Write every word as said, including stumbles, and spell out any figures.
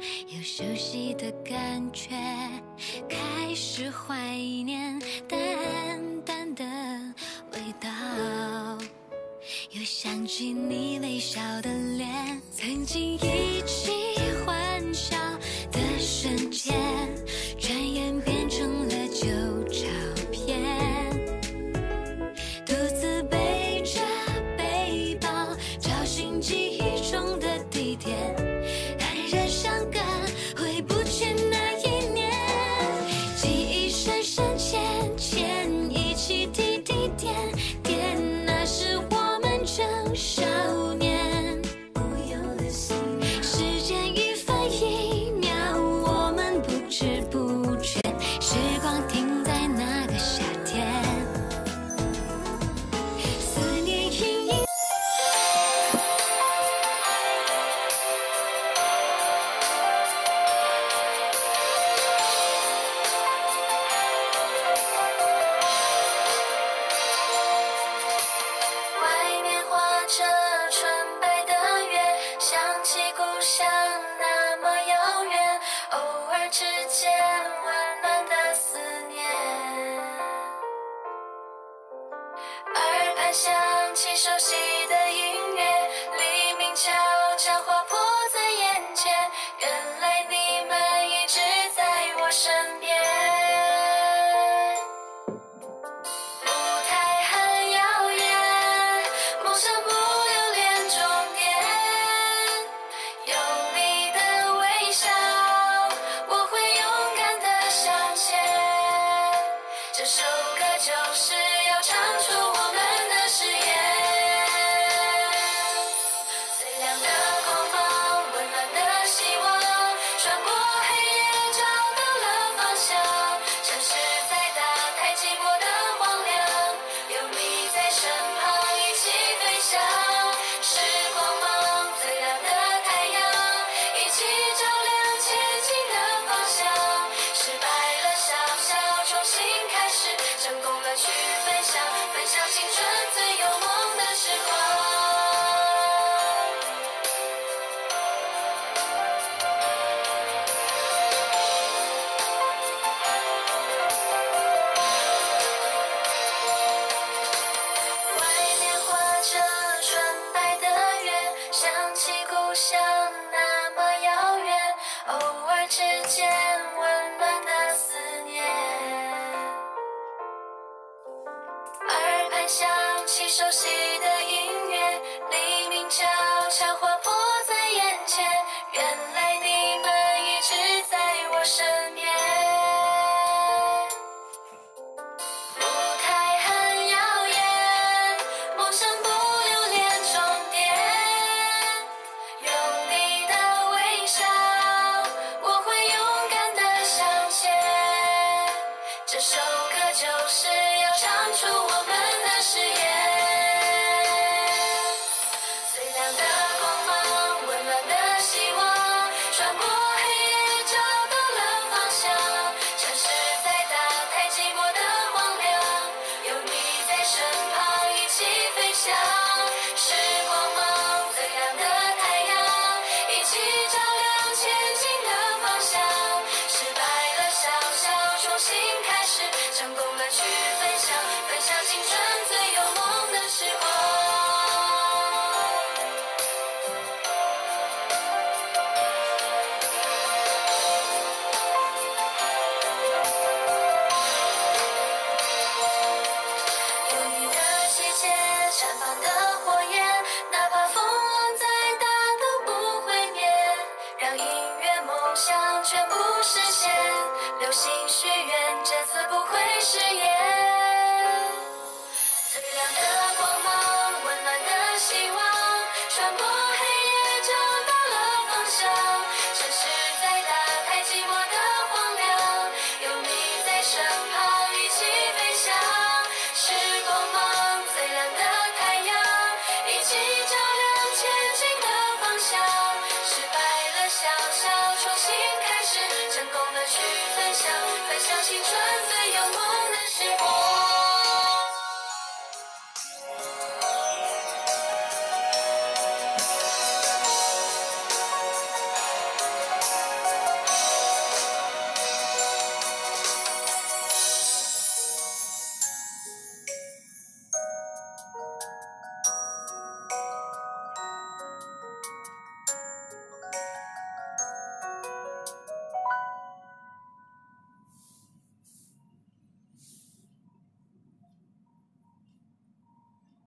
有熟悉的感觉，开始怀念淡淡的味道，又想起你微笑的脸，曾经一起欢笑的瞬间，转眼变成了旧照片。独自背着背包，找寻记忆中的地点，黯然伤感，回不去那一年。记忆深深浅浅，一起滴滴点点，那是我们正少年。时间一分一秒，我们不知不觉，时光停在那个夏天。思念隐隐外面画着纯白的月，想起故乡那么遥远，偶尔之间温暖的思念。耳畔响起熟悉的音乐，黎明悄悄划破在眼前，原来你们一直在我身边。舞台很遥远，梦想不留恋终点，有你的微笑，我会勇敢地向前。这首歌就是要唱出我们的誓言。最亮的光芒，温暖的希望，穿过黑夜找到了方向。城市再大，太寂寞的荒凉，有你在身旁一起飞翔。是光芒最亮的太阳，一起照亮前进的方向。失败了笑笑，重新开始，成功了去分享，分享青春最有梦的时光。外面画着纯白的月，想起故乡那么遥远，偶尔之间温暖的思念。耳畔响起熟悉的音乐，黎明悄悄划破在眼前，原来你们一直在我身边。舞台很遥远，梦想不留恋终点，有你的微笑，我会勇敢地向前。这首歌就是要唱出我们的誓言。最亮的光芒，温暖的希望，穿过黑夜找到了方向。城市再大，太寂寞的荒凉，有你在身旁一起飞翔。是光芒最亮的太阳，一起照亮前进的方向。失败了笑笑，重新开始，成功了去分享，分享青春最有梦的时光。有你的季节，绽放的火焰，哪怕风浪再大都不会灭，让音乐梦想全部实现，流星许愿这次不会食言。最亮的